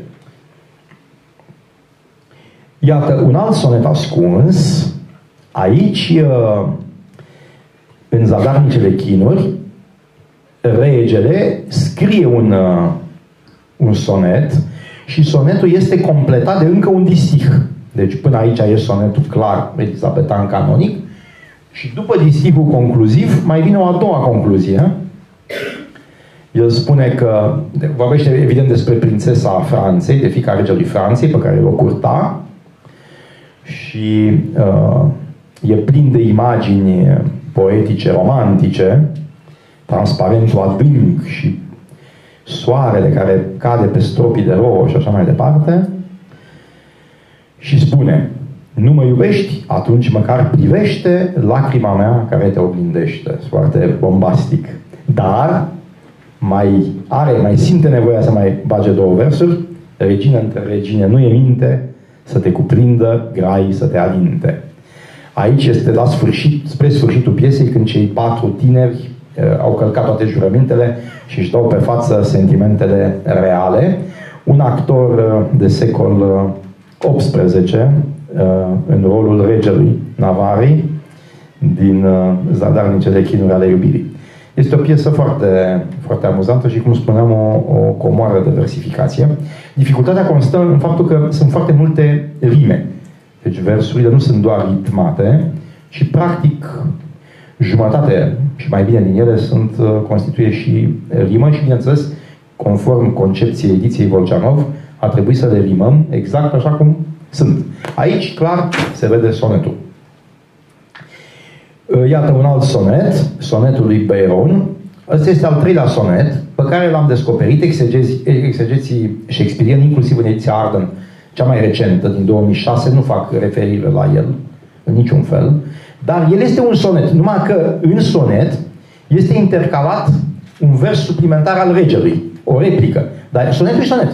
Iată, un alt sonet ascuns. Aici, uh, în Zadarnicele chinuri, regele scrie un, uh, un sonet și sonetul este completat de încă un distih. Deci până aici e sonetul clar, elizabetan canonic, și după distihul concluziv mai vine o a doua concluzie. El spune că, vorbește evident despre prințesa Franței, de fiica regelui Franței, pe care o curta, și uh, e plin de imagini poetice, romantice, transparentul adânc și soarele care cade pe stropii de rouă și așa mai departe. Și spune: nu mă iubești? Atunci măcar privește lacrima mea care te oglindește. Foarte bombastic. Dar mai are, mai simte nevoia să mai bage două versuri. Regină între regine, nu e minte să te cuprindă, grai să te alinte. Aici este la sfârșit, spre sfârșitul piesei, când cei patru tineri uh, au călcat toate jurămintele și își dau pe față sentimentele reale. Un actor uh, de secol uh, optsprezece, uh, în rolul regelui Navarii, din uh, Zadarnicele chinuri ale iubirii. Este o piesă foarte, foarte amuzantă și, cum spuneam, o, o comoară de versificație. Dificultatea constă în faptul că sunt foarte multe rime. Deci versurile nu sunt doar ritmate, ci practic jumătate și mai bine din ele sunt, constituie și rimă și, bineînțeles, conform concepției ediției Volceanov, a trebuit să le rimăm exact așa cum sunt. Aici, clar, se vede sonetul. Iată un alt sonet, sonetul lui Byron. Ăsta este al treilea sonet pe care l-am descoperit exegeții shakespearieni, inclusiv în ediția Arden, cea mai recentă, din două mii șase, nu fac referire la el în niciun fel, dar el este un sonet, numai că în sonet este intercalat un vers suplimentar al regelui, o replică, dar sonetul e sonet.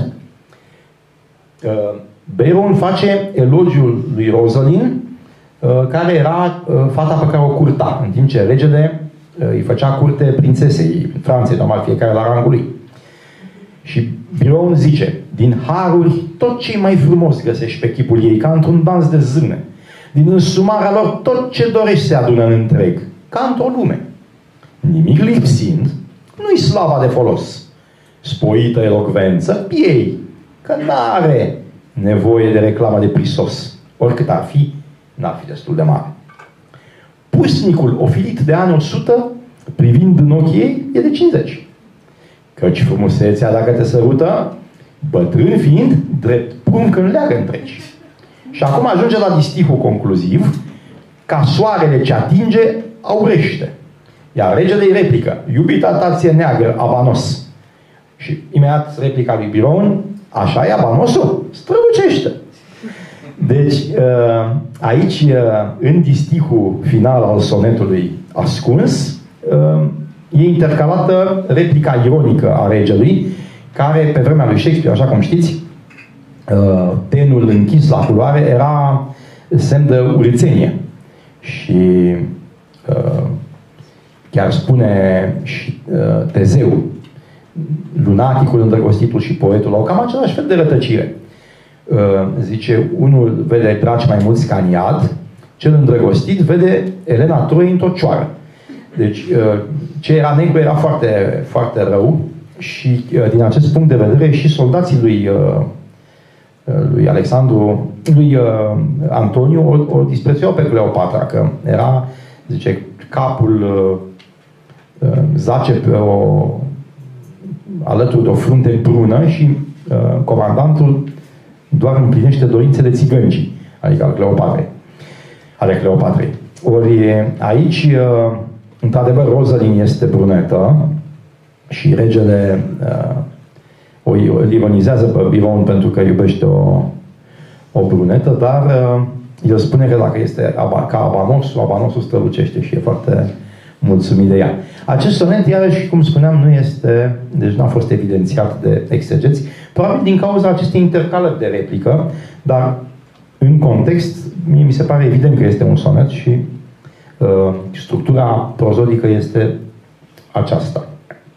Byron face elogiul lui Rosalind, care era fata pe care o curta, în timp ce regele îi făcea curte prințesei Franței, normal, fiecare la rangul lui. Și Byron zice: din haruri tot ce mai frumos găsești pe chipul ei, ca într-un dans de zâne. Din însumarea lor tot ce dorești se adună în întreg, ca într-o lume. Nimic lipsind, nu-i slava de folos. Spoită elocvență, ei, că n-are nevoie de reclamă de prisos. Oricât ar fi, n-ar fi destul de mare. Pusnicul ofilit de ani o sută, privind în ochii ei, e de cincizeci. Căci frumusețea, dacă te sărută, bătrân fiind, drept prunc în leagă întregi. Și acum ajunge la distihul concluziv: ca soarele ce atinge, aurește. Iar regele îi replică: iubita ta ție neagă, abanos. Și imediat replica lui Byron: așa e abanosul? Strălucește. Deci, aici, în distihul final al sonetului Ascuns, e intercalată replica ironică a regelui, care, pe vremea lui Shakespeare, așa cum știți, tenul închis la culoare era semn de urâțenie. Și chiar spune și Tezeu, lunaticul, îndrăgostitul și poetul au cam același fel de rătăcire. Zice, unul vede draci mai mulți ca în iad, cel îndrăgostit vede Elena Troi într-o cioară. Deci, ce era negru era foarte, foarte rău și, din acest punct de vedere, și soldații lui, lui Alexandru, lui Antoniu o, o disprețuiau pe Cleopatra, că era, zice, capul zace pe o, alături de o frunte brună și comandantul doar împlinește dorințele țigăncii, adică al Cleopatrei, ale Cleopatrei. Ori aici, într-adevăr, Rosalind este brunetă și regele uh, o ironizează pe Byron pentru că iubește o, o brunetă, dar uh, el spune că dacă este ca abanosul, abanosul strălucește și e foarte mulțumit de ea. Acest sonet, iarăși, cum spuneam, nu este, deci nu a fost evidențiat de exegeți, probabil din cauza acestei intercalări de replică, dar în context, mie mi se pare evident că este un sonet și uh, structura prozodică este aceasta.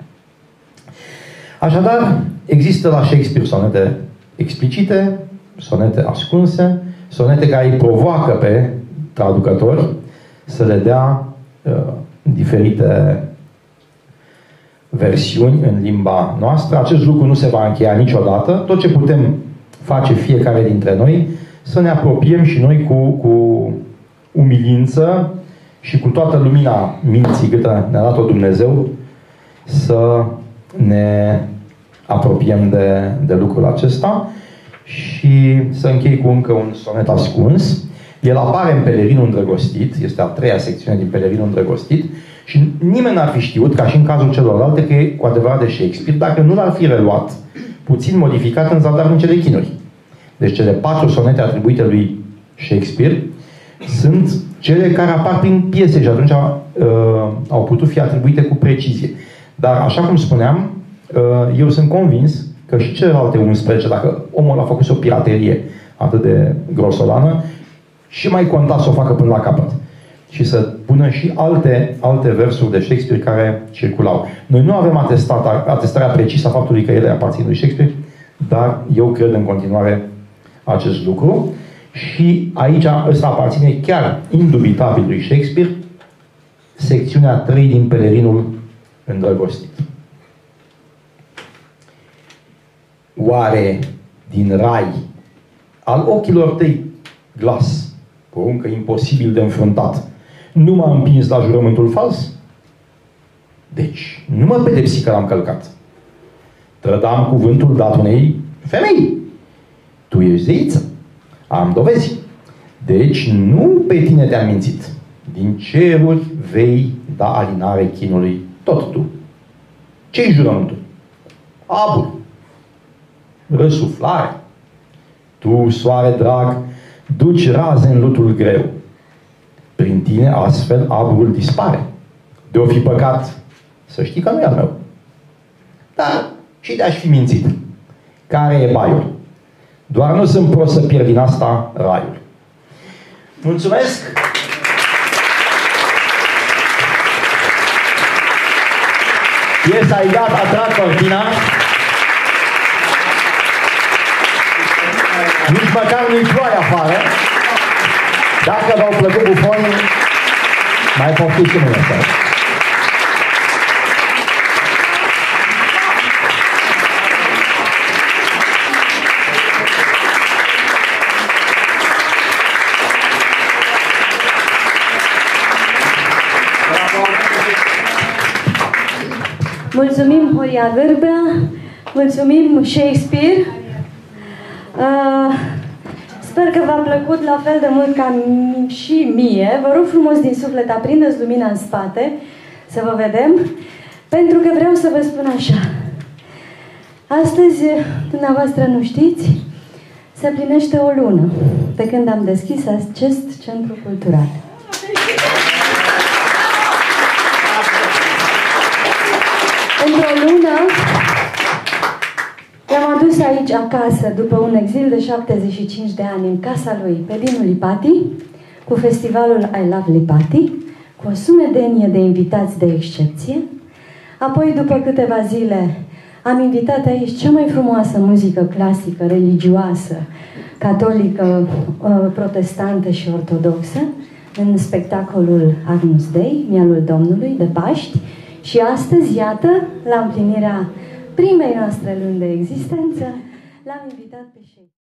Așadar, există la Shakespeare sonete explicite, sonete ascunse, sonete care îi provoacă pe traducători să le dea uh, diferite versiuni în limba noastră. Acest lucru nu se va încheia niciodată. Tot ce putem face fiecare dintre noi, să ne apropiem și noi cu, cu umilință și cu toată lumina minții câtă ne-a dat-o Dumnezeu, să ne apropiem de, de lucrul acesta. Și să închei cu încă un sonet ascuns. El apare în Pelerinul Îndrăgostit, este a treia secțiune din Pelerinul Îndrăgostit, și nimeni n-ar fi știut, ca și în cazul celorlalte, că e cu adevărat de Shakespeare, dacă nu l-ar fi reluat, puțin modificat, în Zadarul în cele chinuri. Deci cele patru sonete atribuite lui Shakespeare sunt cele care apar prin piese și atunci uh, au putut fi atribuite cu precizie. Dar, așa cum spuneam, uh, eu sunt convins că și celelalte unsprezece, dacă omul a făcut o piraterie atât de grosolană, și mai conta să o facă până la capăt. Și să pună și alte, alte versuri de Shakespeare care circulau. Noi nu avem atestat, atestarea precisă a faptului că ele aparțin lui Shakespeare, dar eu cred în continuare acest lucru. Și aici ăsta aparține chiar indubitabil lui Shakespeare, secțiunea trei din Pelerinul Îndrăgostit. Oare din rai al ochilor tăi glas, poruncă imposibil de înfruntat, nu m-a împins la jurământul fals? Deci, nu mă pedepsi că l-am călcat. Trădam cuvântul dat unei femei. Tu ești zeiță. Am dovezi. Deci nu pe tine te-am mințit. Din ceruri vei da alinare chinului tot tu. Ce-i jurământul? Abur. Răsuflare. Tu, soare drag, duci raze în lutul greu. Prin tine astfel aburul dispare. De-o fi păcat, să știi că nu e al meu. Dar și de-aș fi mințit. Care e baiul? Doar nu sunt prost să pierd din asta raiul. Mulțumesc! Piesa e gata, trag cortina. Nici măcar nu-i ploaie afară. Dacă v-au plăcut bufonii, mai poftiți și mâine. Mulțumim Horia Vârbea, mulțumim Shakespeare. Uh, sper că v-a plăcut la fel de mult ca și mie. Vă rog frumos din suflet, aprindeți lumina în spate, să vă vedem, pentru că vreau să vă spun așa. Astăzi, dumneavoastră nu știți, se plinește o lună de când am deschis acest centru cultural. Într-o lună l-am adus aici acasă după un exil de șaptezeci și cinci de ani în casa lui pe Dinu Lipati, cu festivalul I Love Lipati, cu o sumedenie de invitați de excepție. Apoi, după câteva zile, am invitat aici cea mai frumoasă muzică clasică, religioasă, catolică, protestantă și ortodoxă, în spectacolul Agnus Dei, Mielul Domnului, de Paști. Și astăzi, iată, la împlinirea primei noastre luni de existență, l-am invitat pe Shakespeare.